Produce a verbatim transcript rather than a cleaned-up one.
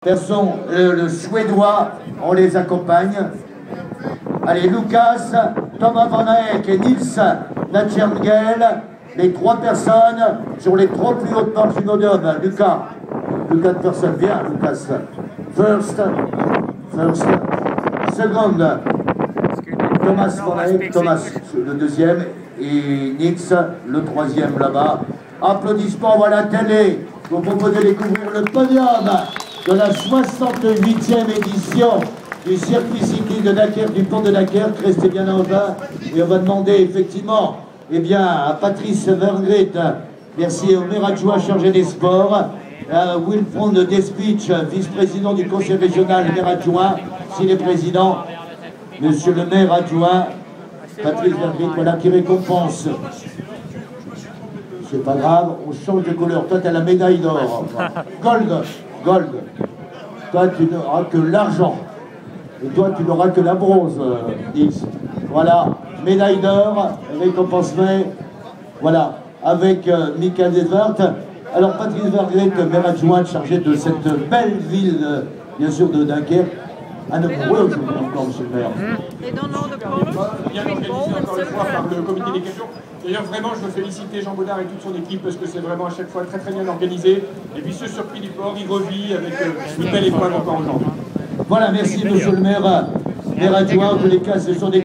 Personne, euh, le Suédois, on les accompagne. Allez, Lucas, Thomas Van Eyck et Nils Natcherngel, les trois personnes sur les trois plus hautes marches du podium. Lucas, Lucas de personne, viens, Lucas. First, first, seconde, Thomas Van Eyck, Thomas le deuxième, et Nils le troisième là-bas. Applaudissements à la télé. Vous proposez de découvrir le podium de la soixante-huitième édition du circuit cycling de Dunkerque, du pont de Dunkerque. Restez bien en bas et on va demander effectivement eh bien, à Patrice Vergrit, merci au maire adjoint chargé des sports, à Wilfried Despich, vice-président du conseil régional, maire adjoint, s'il est président, monsieur le maire adjoint, Patrice Vergrit, voilà, qui récompense. C'est pas grave, on change de couleur. Toi, tu as la médaille d'or. Gold, gold. Toi, tu n'auras que l'argent. Et toi, tu n'auras que la bronze, X. Voilà, médaille d'or, récompensée. Voilà, avec euh, Michael Desvart. Alors, Patrice Vergrit, maire adjoint chargé de cette belle ville, euh, bien sûr, de Dunkerque. À neuf heureux aujourd'hui encore, monsieur le maire. Et dans l'ordre de Paul, bien organisé encore une fois par le comité d'équitation. D'ailleurs, vraiment, je veux féliciter Jean Baudard et toute son équipe parce que c'est vraiment à chaque fois très très bien organisé. Et puis ce circuit du port, il revit avec euh, une belle épreuve encore aujourd'hui. Voilà, merci monsieur le maire, maire adjoint. En tous les cas, ce sont des